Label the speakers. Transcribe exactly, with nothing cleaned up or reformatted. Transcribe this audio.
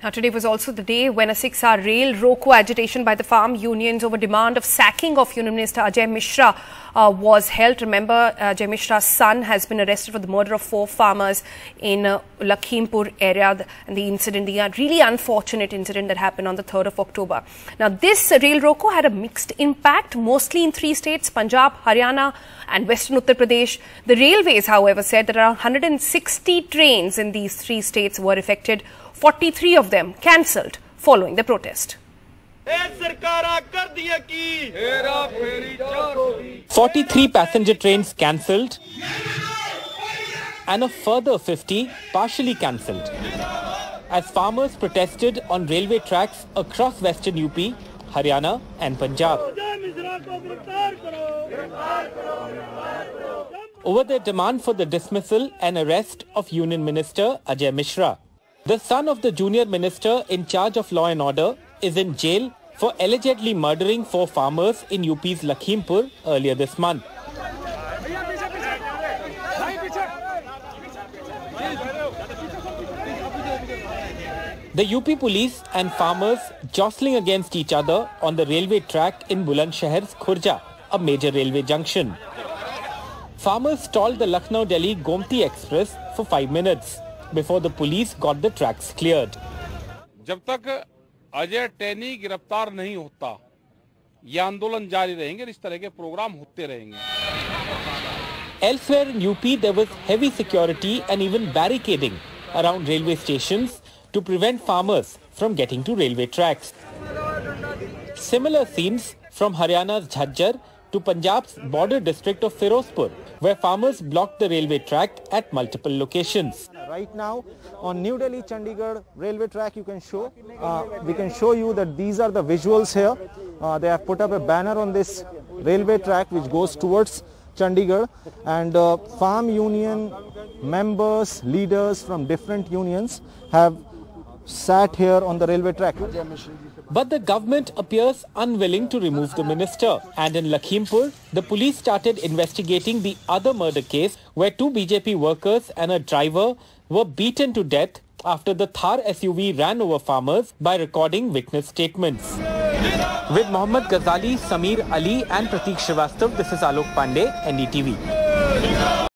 Speaker 1: Now, today was also the day when a six-hour rail roko agitation by the farm unions over demand of sacking of Union Minister Ajay Mishra uh, was held. Remember, uh, Ajay Mishra's son has been arrested for the murder of four farmers in uh, Lakhimpur area, and the incident, the uh, really unfortunate incident that happened on the third of October. Now, this uh, rail roko had a mixed impact, mostly in three states, Punjab, Haryana and Western Uttar Pradesh. The railways, however, said that around one hundred sixty trains in these three states were affected. forty-three of them cancelled following the protest.
Speaker 2: forty-three passenger trains cancelled and a further fifty partially cancelled as farmers protested on railway tracks across Western U P, Haryana and Punjab over their demand for the dismissal and arrest of Union Minister Ajay Mishra. The son of the junior minister in charge of law and order is in jail for allegedly murdering four farmers in U P's Lakhimpur earlier this month. The U P police and farmers jostling against each other on the railway track in Bulandshahar's Khurja, a major railway junction. Farmers stalled the Lucknow-Delhi Gomti Express for five minutes before the police got the tracks cleared.
Speaker 3: जब तक अजय टैनी गिरफ्तार नहीं होता, ये आंदोलन जारी रहेंगे, इस तरह के प्रोग्राम होते रहेंगे.
Speaker 2: Elsewhere in U P, there was heavy security and even barricading around railway stations to prevent farmers from getting to railway tracks. Similar scenes from Haryana's Jhajjar to Punjab's border district of Firozpur, where farmers blocked the railway track at multiple locations.
Speaker 4: Right now on New Delhi Chandigarh railway track, you can show uh, we can show you that these are the visuals here. Uh, they have put up a banner on this railway track which goes towards Chandigarh, and uh, farm union members, leaders from different unions have sat here on the railway track.
Speaker 2: But the government appears unwilling to remove the minister, and in Lakhimpur, the police started investigating the other murder case where two B J P workers and a driver were beaten to death after the Thar S U V ran over farmers by recording witness statements. With Mohammad Ghazali, Sameer Ali and Prateek Shrivastava, this is Alok Pandey, N D T V.